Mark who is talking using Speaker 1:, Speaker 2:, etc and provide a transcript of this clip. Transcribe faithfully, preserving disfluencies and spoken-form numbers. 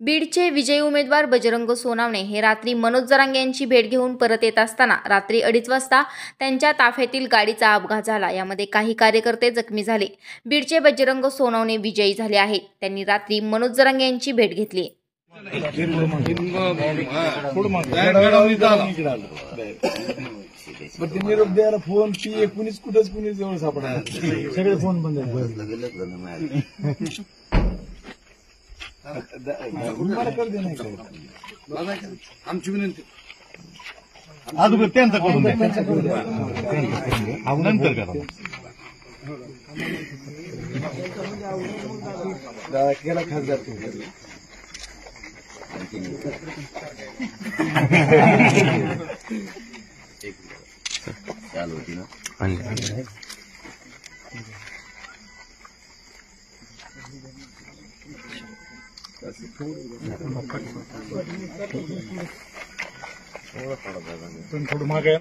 Speaker 1: बीडचे विजयी उमेदवार बजरंग सोनवणे हे रात्री मनोज जरांगे यांची भेट घेऊन परत येत असताना रात्री अडीच वाजता त्यांच्या ताफ्यातील गाडीचा अपघात झाला। यामध्ये काही कार्यकर्ते जखमी झाले। बीडचे बजरंग सोनवणे विजयी झाले आहेत। त्यांनी रात्री मनोज जरांगे यांची भेट घेतली।
Speaker 2: निरोप द्यायला फोन की कुणीच कुठंच कुणीच जवळ सापडा सगळे फोन बंद आमची विनंती
Speaker 3: अगोदर त्यांचा करून नंतर करा
Speaker 2: केला खासदार
Speaker 4: चालू होती ना
Speaker 3: थोडं मागे